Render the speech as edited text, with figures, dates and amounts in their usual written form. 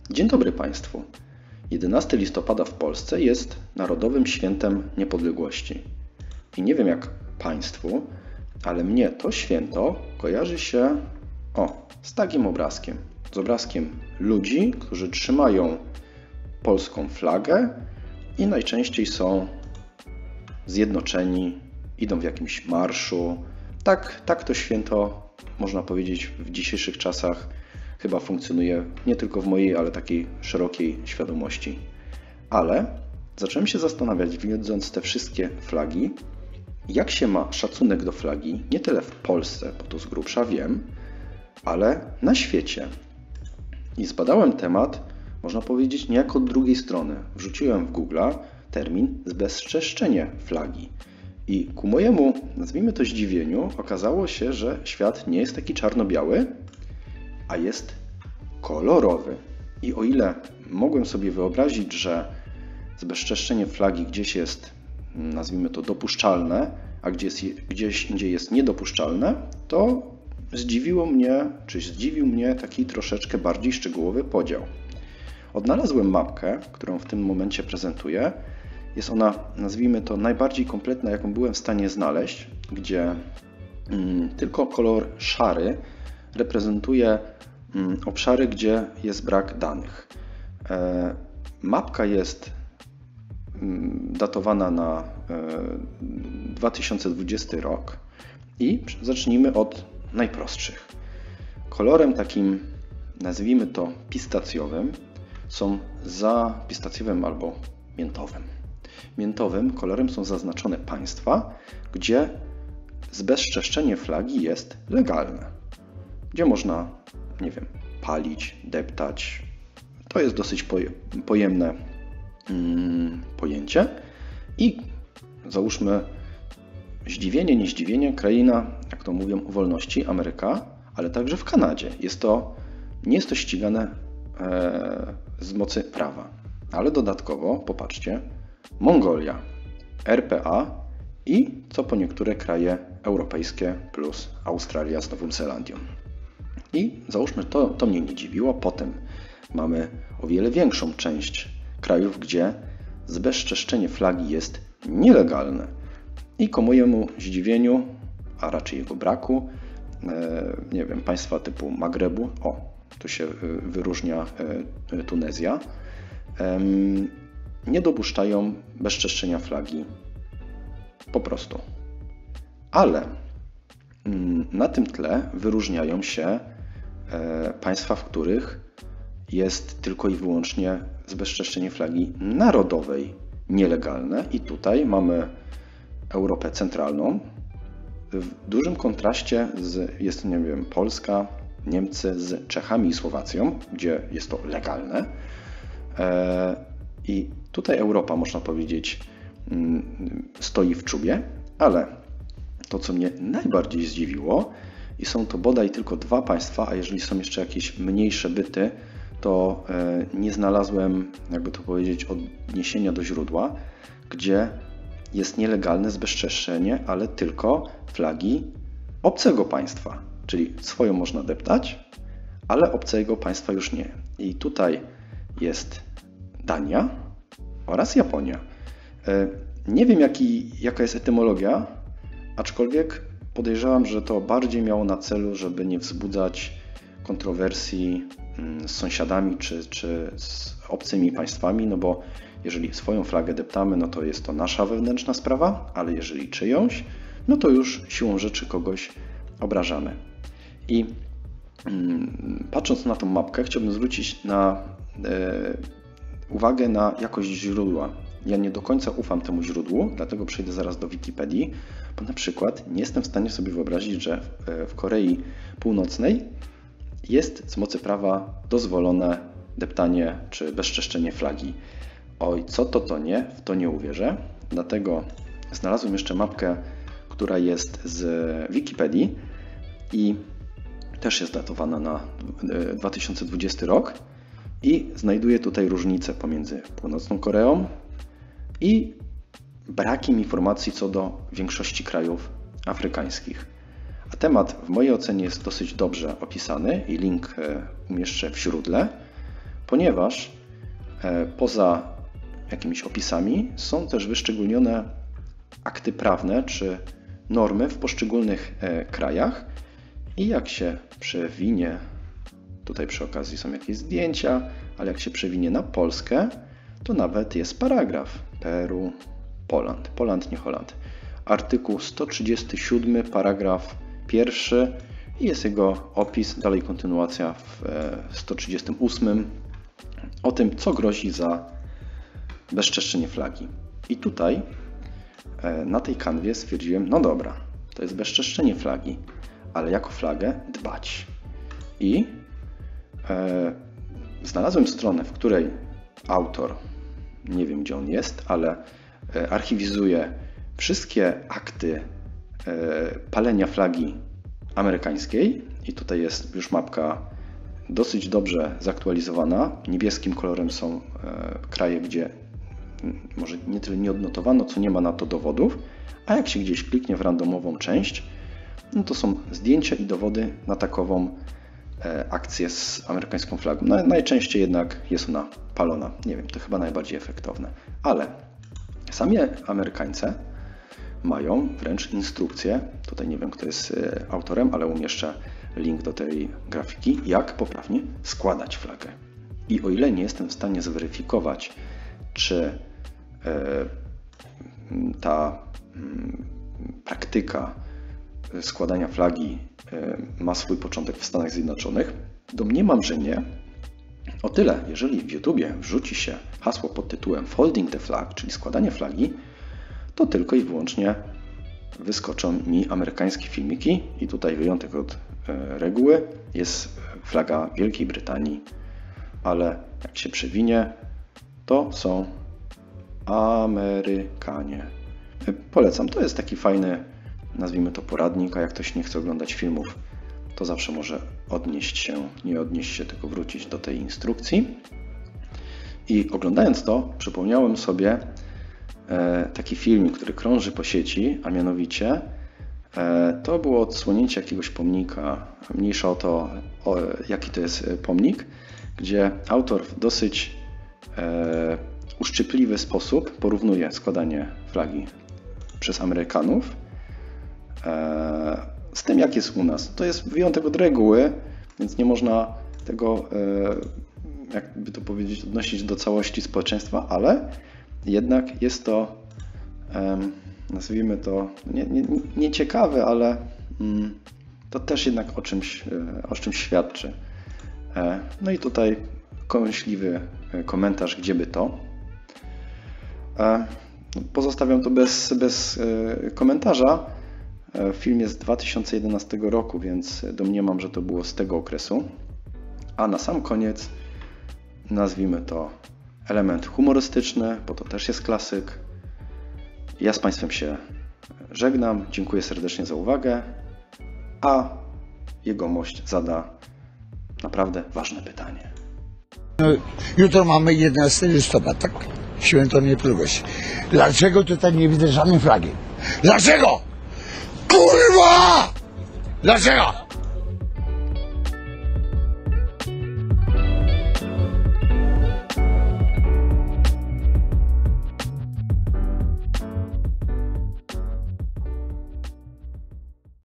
Dzień dobry Państwu. 11 listopada w Polsce jest Narodowym Świętem Niepodległości. I nie wiem jak Państwu, ale mnie to święto kojarzy się z takim obrazkiem. Z obrazkiem ludzi, którzy trzymają polską flagę i najczęściej są zjednoczeni, idą w jakimś marszu. Tak to święto, można powiedzieć, w dzisiejszych czasach chyba funkcjonuje nie tylko w mojej, ale takiej szerokiej świadomości. Ale zacząłem się zastanawiać, widząc te wszystkie flagi, jak się ma szacunek do flagi, nie tyle w Polsce, bo to z grubsza wiem, ale na świecie. I zbadałem temat, można powiedzieć, niejako od drugiej strony. Wrzuciłem w Google'a termin zbezczeszczenie flagi. I ku mojemu, nazwijmy to zdziwieniu, okazało się, że świat nie jest taki czarno-biały, a jest kolorowy. I o ile mogłem sobie wyobrazić, że zbezczeszczenie flagi gdzieś jest, nazwijmy to, dopuszczalne, a gdzieś indziej jest niedopuszczalne, to zdziwił mnie taki troszeczkę bardziej szczegółowy podział. Odnalazłem mapkę, którą w tym momencie prezentuję. Jest ona, nazwijmy to, najbardziej kompletna, jaką byłem w stanie znaleźć, gdzie tylko kolor szary reprezentuje obszary, gdzie jest brak danych. Mapka jest datowana na 2020 rok i zacznijmy od najprostszych. Kolorem takim, nazwijmy to pistacjowym, pistacjowym albo miętowym. Miętowym kolorem są zaznaczone państwa, gdzie zbezczeszczenie flagi jest legalne. Gdzie można, nie wiem, palić, deptać. To jest dosyć pojemne pojęcie. I załóżmy zdziwienie, nie zdziwienie, kraina, jak to mówią, wolności, Ameryka, ale także w Kanadzie. Nie jest to ścigane z mocy prawa. Ale dodatkowo, popatrzcie, Mongolia, RPA i co po niektóre kraje europejskie plus Australia z Nową Zelandią. I załóżmy, to mnie nie dziwiło. Potem mamy o wiele większą część krajów, gdzie zbezczeszczenie flagi jest nielegalne. I ku mojemu zdziwieniu, a raczej jego braku, nie wiem, państwa typu Magrebu, tu się wyróżnia Tunezja, nie dopuszczają bezczeszczenia flagi po prostu. Ale na tym tle wyróżniają się państwa, w których jest tylko i wyłącznie zbezczeszczenie flagi narodowej nielegalne. I tutaj mamy Europę Centralną. W dużym kontraście jest, nie wiem, Polska, Niemcy z Czechami i Słowacją, gdzie jest to legalne. I tutaj Europa, można powiedzieć, stoi w czubie, ale to, co mnie najbardziej zdziwiło, i są to bodaj tylko 2 państwa, a jeżeli są jeszcze jakieś mniejsze byty, to nie znalazłem, jakby to powiedzieć, odniesienia do źródła, gdzie jest nielegalne zbezczeszczenie, ale tylko flagi obcego państwa. Czyli swoją można deptać, ale obcego państwa już nie. I tutaj jest Dania oraz Japonia. Nie wiem, jaka jest etymologia, aczkolwiek podejrzewam, że to bardziej miało na celu, żeby nie wzbudzać kontrowersji z sąsiadami czy z obcymi państwami, no bo jeżeli swoją flagę deptamy, no to jest to nasza wewnętrzna sprawa, ale jeżeli czyjąś, no to już siłą rzeczy kogoś obrażamy. I patrząc na tą mapkę, chciałbym zwrócić uwagę na jakość źródła. Ja nie do końca ufam temu źródłu, dlatego przejdę zaraz do Wikipedii, bo na przykład nie jestem w stanie sobie wyobrazić, że w Korei Północnej jest z mocy prawa dozwolone deptanie czy bezczeszczenie flagi. Oj, co to nie, w to nie uwierzę. Dlatego znalazłem jeszcze mapkę, która jest z Wikipedii i też jest datowana na 2020 rok i znajduję tutaj różnicę pomiędzy Północną Koreą i brakiem informacji co do większości krajów afrykańskich. A temat w mojej ocenie jest dosyć dobrze opisany i link umieszczę w źródle. ponieważ poza jakimiś opisami są też wyszczególnione akty prawne czy normy w poszczególnych krajach i jak się przewinie, tutaj przy okazji są jakieś zdjęcia, ale jak się przewinie na Polskę, to nawet jest paragraf Peru, Poland, Poland nie Holand. Artykuł 137, paragraf 1 i jest jego opis, dalej kontynuacja w 138 o tym, co grozi za bezczeszczenie flagi. I tutaj na tej kanwie stwierdziłem, no dobra, to jest bezczeszczenie flagi, ale jako flagę dbać. I znalazłem stronę, w której autor, nie wiem gdzie on jest, ale archiwizuje wszystkie akty palenia flagi amerykańskiej i tutaj jest już mapka dosyć dobrze zaktualizowana. Niebieskim kolorem są kraje, gdzie może nie tyle nie odnotowano, co nie ma na to dowodów, a jak się gdzieś kliknie w randomową część, no to są zdjęcia i dowody na takową akcję z amerykańską flagą. No, najczęściej jednak jest ona palona. Nie wiem, to chyba najbardziej efektowne. Ale sami Amerykańcy mają wręcz instrukcję, tutaj nie wiem kto jest autorem, ale umieszczę link do tej grafiki, jak poprawnie składać flagę. I o ile nie jestem w stanie zweryfikować, czy ta praktyka składania flagi ma swój początek w Stanach Zjednoczonych, domniemam, że nie. O tyle, jeżeli w YouTubie wrzuci się hasło pod tytułem Folding the Flag, czyli składanie flagi, to tylko i wyłącznie wyskoczą mi amerykańskie filmiki i tutaj wyjątek od reguły jest flaga Wielkiej Brytanii, ale jak się przewinie, to są Amerykanie. Polecam, to jest taki fajny, nazwijmy to poradnik, a jak ktoś nie chce oglądać filmów, to zawsze może nie odnieść się, tylko wrócić do tej instrukcji. I oglądając to, przypomniałem sobie taki filmik, który krąży po sieci, a mianowicie to było odsłonięcie jakiegoś pomnika, mniejsza o to, jaki to jest pomnik, gdzie autor w dosyć uszczypliwy sposób porównuje składanie flagi przez Amerykanów z tym, jak jest u nas. To jest wyjątek od reguły, więc nie można tego, jakby to powiedzieć, odnosić do całości społeczeństwa, ale jednak jest to, nazwijmy to, nie ciekawe, ale to też jednak o czymś świadczy. No i tutaj kąśliwy komentarz, gdzieby to. Pozostawiam to bez komentarza. Film jest z 2011 roku, więc domniemam, że to było z tego okresu. A na sam koniec nazwijmy to element humorystyczny, bo to też jest klasyk. Ja z Państwem się żegnam, dziękuję serdecznie za uwagę, a jegomość zada naprawdę ważne pytanie. No, jutro mamy 11 listopada, tak? Święto Niepodległości. Dlaczego tutaj nie widzę żadnej flagi? Dlaczego? Kurwa! Dlaczego?